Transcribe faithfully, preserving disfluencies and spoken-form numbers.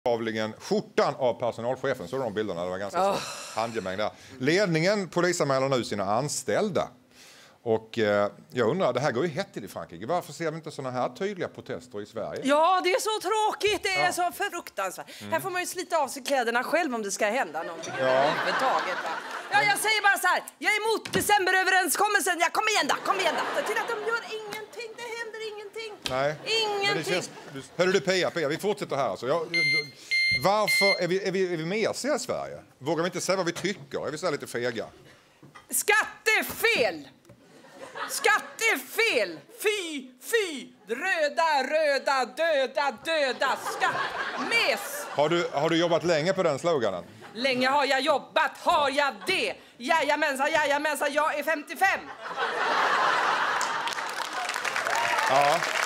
Avligen skjortan av personalchefen, så de bilderna, det var ganska oh. handgemäng där. Ledningen polisanmäler nu sina anställda. Och eh, jag undrar, det här går ju hett till i Frankrike. Varför ser vi inte såna här tydliga protester i Sverige? Ja, det är så tråkigt. Det är ja. så fruktansvärt. Mm. Här får man ju slita av sig kläderna själv om det ska hända någonting ja. överhuvudtaget. Va? Ja, jag säger bara så här. Jag är emot decemberöverenskommelsen. Ja, kom igen då, kom igen då. Till att de gör ingenting. Det händer ingenting. Nej. Ingenting. Känns... Hörru du, Pia, Pia, vi fortsätter här alltså. Jag... Varför är vi, är vi, är vi mesiga i Sverige? Vågar vi inte säga vad vi tycker? Är vi så här lite fega? Skattefel! Skattefel! Fy, fy! Röda, röda, döda, döda, skatt, mes! Har du, har du jobbat länge på den sloganen? Länge har jag jobbat, har jag det? Jajamensan, jajamensan, jag är femtiofem! Ja.